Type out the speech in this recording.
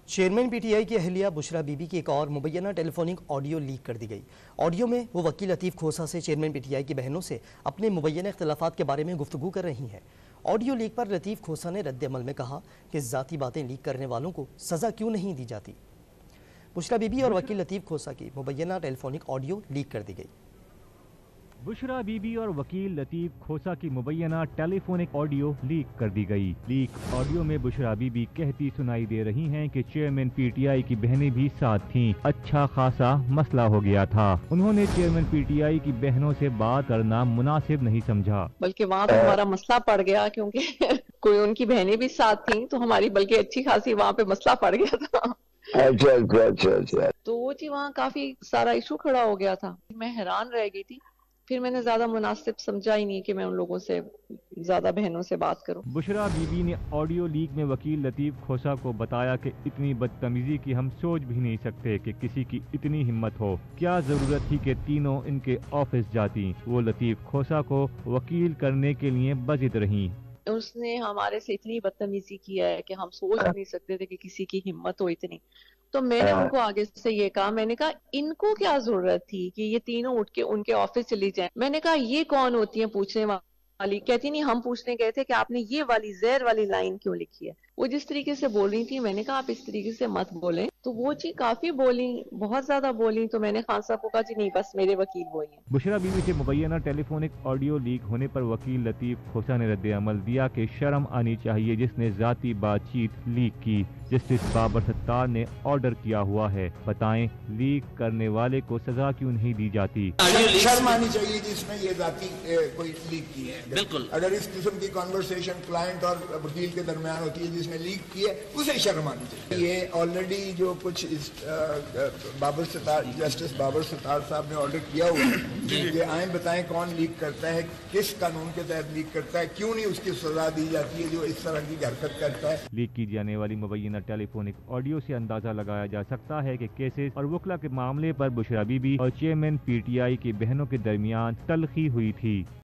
Chairman P T I کی اہلیہ بشرا Bibi be کی ایک اور مبینہ ٹیلی فونک آڈیو لیک کر دی گئی۔ آڈیو میں وہ وکیل لطیف کھوسہ سے چیئرمین پی ٹی آئی کی بہنوں سے اپنے مبینہ اختلافات کے بارے میں گفتگو کر رہی ہیں۔ آڈیو لیک پر لطیف کھوسہ نے رد عمل میں کہا کہ ذاتی باتیں لیک کرنے والوں کو سزا کیوں نہیں دی جاتی۔ بشرا بی بی اور وکیل لطیف کھوسہ کی مبینہ ٹیلی فونک آڈیو لیک کر دی گئی۔ بشرا بی بی اور وکیل لطیف کھوسہ کی مبینہ ٹیلی فونک آڈیو لیک کر دی گئی۔ لیک آڈیو میں بشرا بی بی کہتی سنائی دے رہی ہیں کہ چیئرمین پی ٹی آئی کی بہنیں بھی ساتھ تھیں، اچھا خاصا مسئلہ ہو گیا تھا۔ انہوں نے چیئرمین پی ٹی آئی کی بہنوں سے بات کرنا مناسب نہیں سمجھا، بلکہ وہاں پہ ہمارا مسئلہ پڑ گیا کیونکہ کوئی ان کی بہنیں بھی ساتھ تھیں تو ہماری بلکہ اچھی خاصی وہاں پہ مسئلہ پڑ گیا تھا۔ اچھا۔ تو وہ جی وہاں کافی سارا ایشو کھڑا ہو گیا تھا۔ میں حیران رہ گئی تھی، پھر میں نے زیادہ مناسب سمجھا ہی نہیں کہ میں ان لوگوں سے زیادہ بہنوں سے بات کروں۔ بشرا بی بی نے آڈیو لیک میں وکیل لطیف کھوسہ کو بتایا کہ اتنی بدتمیزی کی ہم سوچ بھی نہیں سکتے کہ کسی کی اتنی ہمت ہو، کیا ضرورت تھی کہ تینوں ان کے آفس جاتی۔ وہ لطیف کھوسہ کو وکیل کرنے کے لیے بضد رہیں۔ اس نے ہمارے سے اتنی بدتمیزی کیا ہے کہ ہم سوچ نہیں سکتے تھے کہ کسی کی ہمت ہو اتنی۔ تو میں نے ان کو آگے سے یہ کہا، میں نے کہا ان کو کیا ضرورت تھی کہ یہ تینوں اٹھ کے ان کے آفس چلی جائیں۔ میں نے کہا یہ کون ہوتی ہیں پوچھنے والی؟ کہتی نہیں، ہم پوچھنے گئے تھے کہ آپ نے یہ والی زہر والی لائن کیوں لکھی ہے۔ وہ جس طریقے سے بول رہی تھی، میں نے کہا آپ اس طریقے سے مت بولیں۔ تو وہ جی کافی بولی، بہت زیادہ بولی۔ تو میں نے خان صاحب کو کہا جی نہیں، بس میرے وکیل وہی ہیں۔ بشرا بی بی سے مبینہ ٹیلی فونک آڈیو لیک ہونے پر وکیل لطیف کھوسہ نے رد عمل دیا کہ شرم آنی چاہیے جس نے ذاتی بات چیت لیک کی۔ جسٹس بابر ستار نے آرڈر کیا ہوا ہے، بتائیں لیک کرنے والے کو سزا کیوں نہیں دی جاتی۔ شرم آنی چاہیے جس نے یہ ذاتی کوئی لیک کی ہے۔ بالکل، اگر اس قسم کی کانورسیشن کلائنٹ اور وکیل کے درمیان ہوتی ہے جس نے لیک کی ہے، اسے شرم آنی چاہیے۔ یہ آلریڈی جو کچھ جسٹس بابر ستار صاحب نے آرڈر کیا ہوا ہے کہ آئیں بتائیں کون لیک کرتا ہے، کس قانون کے تحت لیک کرتا ہے، کیوں نہیں اس کی سزا دی جاتی ہے جو اس طرح کی حرکت کرتا ہے۔ لیک کی جانے والی مبینہ ٹیلی فونک آڈیو سے اندازہ لگایا جا سکتا ہے کہ کیسز اور وکلا کے معاملے پر بشرا بی بی اور چیئرمین پی ٹی آئی کی بہنوں کے درمیان تلخی ہوئی تھی۔